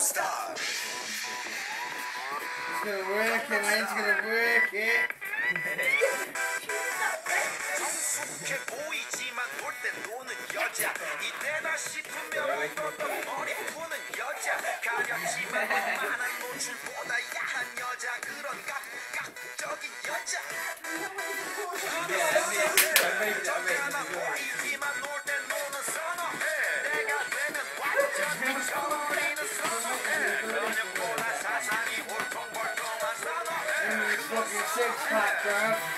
Style. It's gonna work, and it's gonna work it. 성숙해 보이지만 놀 땐 노는 여자. 이때다 싶으면 울었던 머리 푸는 여자. 가볍지만 웬만한 노출보다 야한 여자. 그런 감각적인 여자. 적잖아 보이지만 놀 땐 노는 선어해. 내가 되면 완전 미쳐버리는 선어해. 저녁보다 사상이 울퉁불퉁한 선어해. Fucking six pack, bro.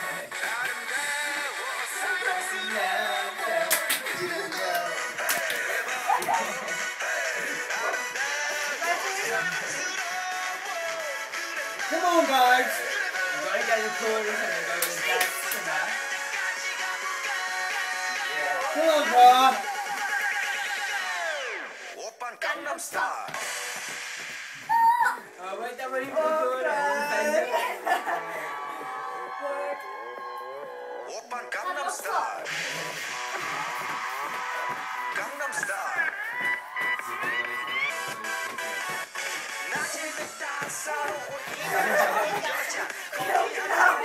Come on, guys. You gotta get the chorus and then go to the dance to that. Come on, bro. 오빤 강남 스타일. Oh, wait, that ready for the chorus. 오빤 강남 스타일. 강남 스타일. 낮에는 따사로운 이가적인 여자. 거리하는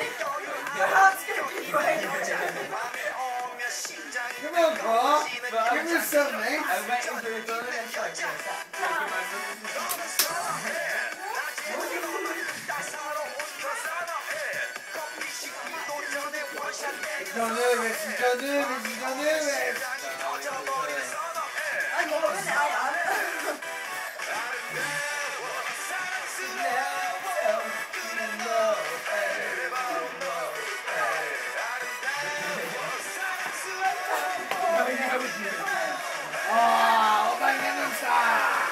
여유로운 여자. 밤에 오면 심장이 Come on, bro. Give me some, mate. I'm waiting for the chorus and start to making my moves. 너는 선어해. 낮에는 따사로운 여자너해. 커피 식기도 전에 원샷 He's not nervous. He's not nervous. He's not nervous. 꺼져버리는 선어해. Oh, bang in the side.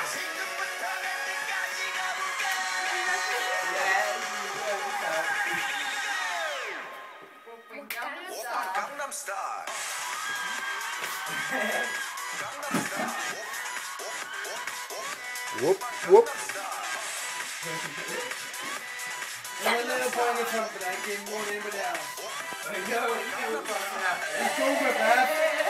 오빤 강남 스타일. 강남 스타일. Whoop, whoop. And a little boy in the front, but I gave more than anybody else. I know, you were busting out there. It's over, man.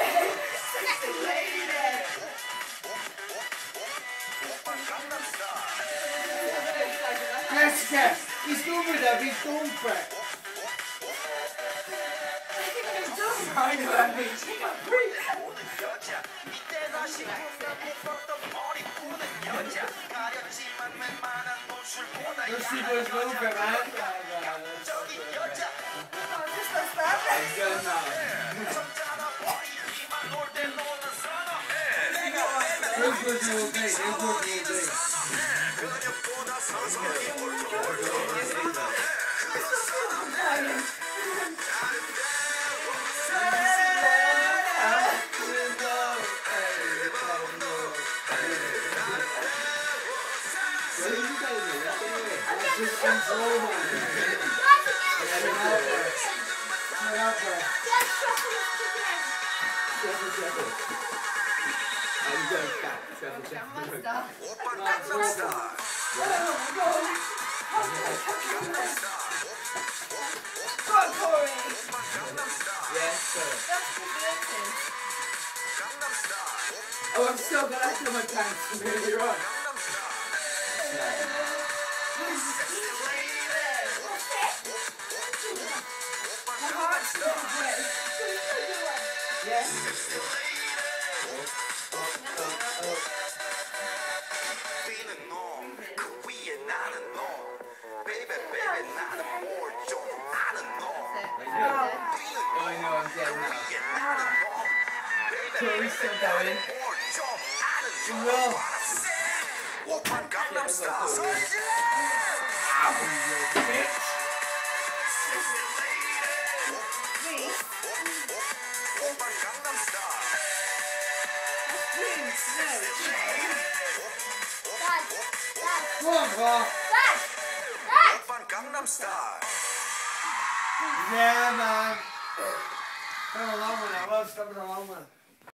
오빤 강남 스타일. Jessica, he's over there. He's going for it. I know, I mean, 오는 여자. 이때다 싶으면 묶었던 머리 푸는 여자. 가렸지만 웬만한 노출보다 Let's see 야한 boys go for it, man. 적인 여자. good now. 점잖아 보이지만 놀 때 노는 선어해. 내가 Those boys are all day. Those boys are all day. 그녀보다 서서히 울퉁불퉁한 선어해. Just control, man. Shut up, bro. 오빤 강남 스타일. Yes, sir. 강남 스타일. Oh, I'm still gonna have my pants from earlier on. 강남 스타일. Yes. 뛰는 놈, 그 위에 나는 놈. Baby, baby, 나는 뭘 좀 아는 놈. 뛰는 Oh, I know, I'm dead now. 위에 나는 놈. Baby, Tori's still going. 뭘좀 아는 놈. will. 오빤 강남 스타일. 오빤 강남 스타일. Come on, bro. 오빤 강남 스타일. Yeah, man. That was a long one. That was a long one.